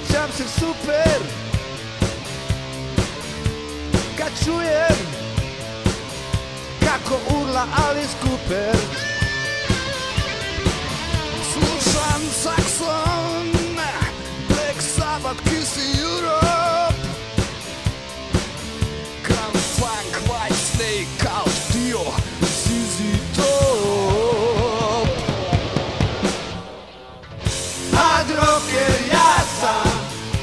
osjećam se super kad čujem kako urla Alice Cooper. Slušam Saxon, Black Sabbath, Kiss Europe, Grand Funk, White Snake, kao Dio, ZZ Top. Hard rocker ja sam,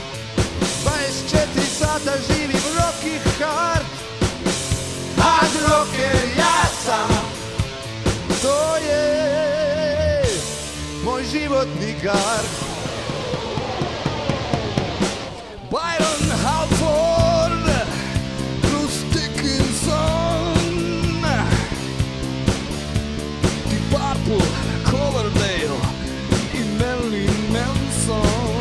24 sata živim rock i hard. Hard rocker ja sam, to je moj životni gard. Byron Halford, Bruce Dickinson, Deep Purple, Cloverdale i Marilyn Manson.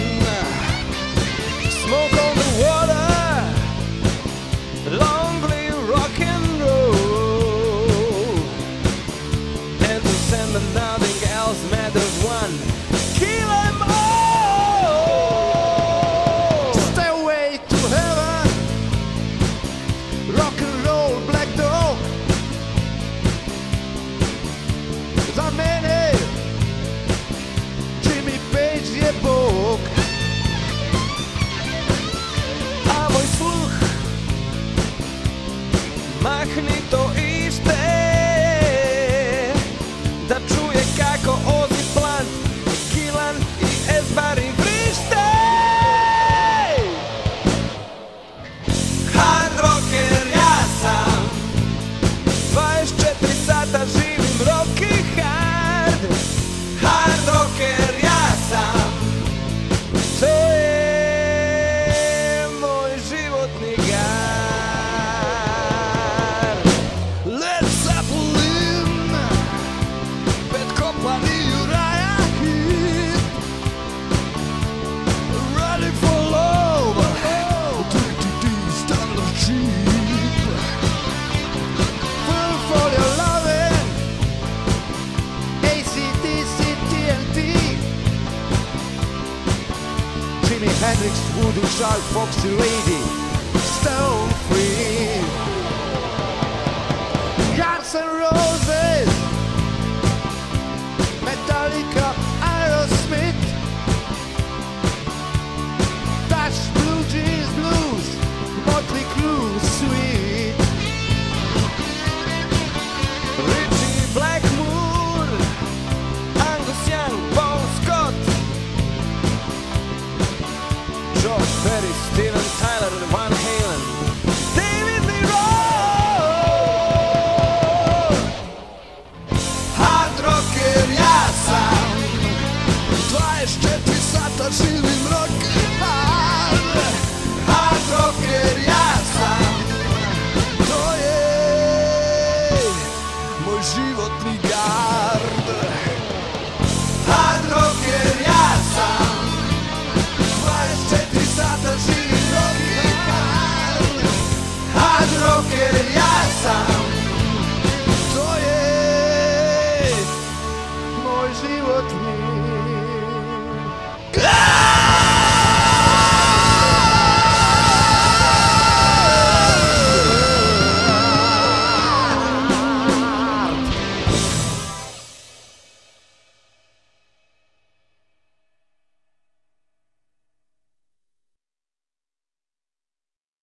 Smoke on the water, long live rock and roll, and to send them nothing else matters one. Kill 'em all. Stairway to heaven, rock and roll, Black Dog. Za mene Jimmy Page je Bog, a moj sluh mahni to iste, da čuje kako Ozzy Plant, Killan i Esbari vrište. Hard rocker ja sam, 24 sata živim rock i hard. Hard rocker ja sam, to je moj životni gard. Led Zeppelin, Bad Company, Uriah Heep, Ready for Love, Dirty Deeds, Thunder Sheep, Full for Your Lovin', AC/DC, TNT, Jimi Hendrix, Voodoo Child, Foxy Lady, Stone Free, Guns N' Roses, Metallica, Aerosmith, Dutch Blue Jeans Blues, Motley Crue, Sweet, Richie Blackmore, Angus Young, Bon Scott, George Perry, Steven Tyler, Van Halen, David Lee Roth. Hard rocker ja sam, 24 sata živim rock i hard. Hard rocker